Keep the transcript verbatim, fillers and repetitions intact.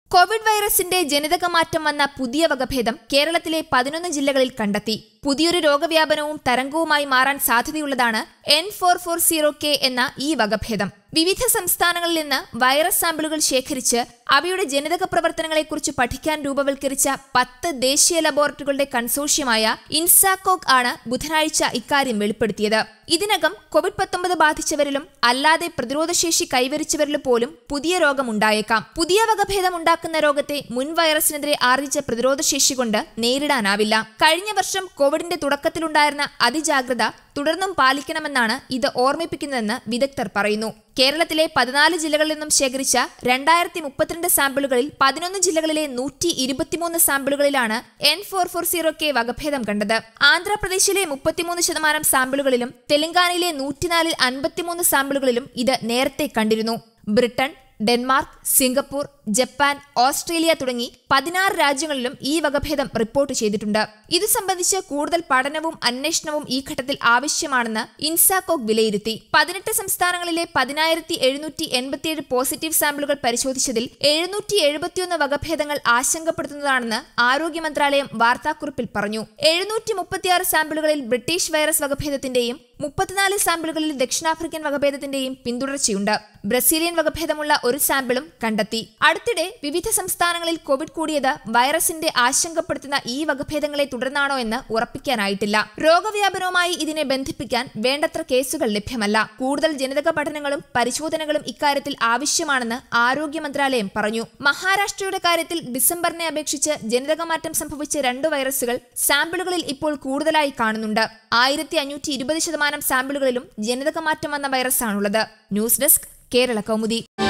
Covid വൈറസിന്റെ ജനിതകമാറ്റം വന്ന പുതിയ വകഭേദം കേരളത്തിലെ പതിനൊന്ന് ജില്ലകളിൽ കണ്ടെത്തി. പുതിയൊരു രോഗവ്യാപനവും തരംഗവുമായി മാറാൻ സാധ്യതയുള്ളതാണ് N four four zero K എന്ന ഈ വകഭേദം. വിവിധ സംസ്ഥാനങ്ങളിൽ നിന്ന് വൈറസ് സാമ്പിളുകൾ ശേഖരിച്ച് അവയുടെ ജനിതക പ്രവർത്തനങ്ങളെക്കുറിച്ച് പഠിക്കാൻ രൂപവൽക്കരിച്ച പത്ത് ദേശീയ ലബോറട്ടറികളുടെ കൺസോർഷ്യമായ ഇൻസാകോഗ് ആണ് ബുധനാഴ്ച ഇക്കാര്യം വെളിപ്പെടുത്തിയത്. ഇതിനകം കോവിഡ് പത്തൊമ്പത് ബാധിച്ചവരിലും അല്ലാതെ പ്രതിരോധശേഷി കൈവരിച്ചവരിലും പോലും പുതിയ രോഗമുണ്ടായേക്കാം. പുതിയ വകഭേദം ഉണ്ടാക്കുന്ന രോഗത്തെ മുൻ വൈറസിനെതിരെ ആർജിച്ച പ്രതിരോധശേഷി കൊണ്ട് നേരിടാനാവില്ല. കഴിഞ്ഞ വർഷം കോവിഡിന്റെ തുടക്കത്തിലുണ്ടായിരുന്ന അതിജാഗ്രത തുടർന്നും പാലിക്കണമെന്നാണ് ഇത് ഓർമ്മിപ്പിക്കുന്നതെന്ന് വിദഗ്ധർ പറയുന്നു. കേരളത്തിലെ പതിനാല് ജില്ലകളിൽ നിന്നും ശേഖരിച്ച രണ്ടായിരത്തി മുപ്പത്തിരണ്ട് സാമ്പിളുകളിൽ പതിനൊന്ന് ജില്ലകളിലെ നൂറ്റി ഇരുപത്തിമൂന്ന് സാമ്പിളുകളിലാണ് N four four zero K വകഭേദം കണ്ടത്. ആന്ധ്രാപ്രദേശിലെ മുപ്പത്തിമൂന്ന് ശതമാനം സാമ്പിളുകളിലും തെലങ്കാനയിലെ നൂറ്റിനാലിൽ അൻപത്തിമൂന്ന് സാമ്പിളുകളിലും ഇത് നേരത്തെ കണ്ടിരുന്നു. Britain, Denmark, Singapore, Japan, Australia തുടങ്ങി പതിനാറ് രാജ്യങ്ങളിലും ഈ വകഭേദം റിപ്പോർട്ട് ചെയ്തിട്ടുണ്ട്. ഇതു സംബന്ധിച്ച് കൂടുതൽ പഠനവും അന്വേഷണവും ഈ ഘട്ടത്തിൽ ആവശ്യമാണെന്ന് ഇൻസാകോഗ് വിലയിരുത്തി. പതിനെട്ട് സംസ്ഥാനങ്ങളിലെ പതിനായിരത്തി എഴുന്നൂറ്റി എൺപത്തിയേഴ് പോസിറ്റീവ് സാമ്പിളുകൾ പരിശോധിച്ചതിൽ എഴുന്നൂറ്റി എഴുപത്തിയൊന്ന് വകഭേദങ്ങൾ ആശങ്കപ്പെടുത്തുന്നതാണെന്ന് ആരോഗ്യ മന്ത്രാലയം വാർത്താക്കുറിപ്പിൽ പറഞ്ഞു. എഴുന്നൂറ്റി മുപ്പത്തിയാറ് സാമ്പിളുകളിൽ ബ്രിട്ടീഷ് വൈറസ് വകഭേദത്തിന്റെയും മുപ്പത്തിനാല് സാമ്പിളുകളിൽ ദക്ഷിണാഫ്രിക്കൻ വകഭേദത്തിന്റെയും പിന്തുടർച്ചയുണ്ട്. ബ്രസീലിയൻ വകഭേദമുള്ള ഒരു സാമ്പിളും കണ്ടെത്തി. അടുത്തിടെ വിവിധ സംസ്ഥാനങ്ങളിൽ കോവിഡ് കൂടിയത് വൈറസിന്റെ ആശങ്കപ്പെടുത്തുന്ന ഈ വകഭേദങ്ങളെ തുടർന്നാണോ എന്ന് ഉറപ്പിക്കാനായിട്ടില്ല. രോഗവ്യാപനവുമായി ഇതിനെ ബന്ധിപ്പിക്കാൻ വേണ്ടത്ര കേസുകൾ ലഭ്യമല്ല. കൂടുതൽ ജനിതക പഠനങ്ങളും പരിശോധനകളും ഇക്കാര്യത്തിൽ ആവശ്യമാണെന്ന് ആരോഗ്യ മന്ത്രാലയം പറഞ്ഞു. മഹാരാഷ്ട്രയുടെ കാര്യത്തിൽ ഡിസംബറിനെ അപേക്ഷിച്ച് ജനിതകമാറ്റം സംഭവിച്ച രണ്ട് വൈറസുകൾ സാമ്പിളുകളിൽ ഇപ്പോൾ കൂടുതലായി കാണുന്നുണ്ട്. ആയിരത്തി അഞ്ഞൂറ്റി ഇരുപത് ശതമാനം സാമ്പിളുകളിലും ജനിതകമാറ്റം വന്ന വൈറസാണുള്ളത്. News desk, Kerala Kaumudi.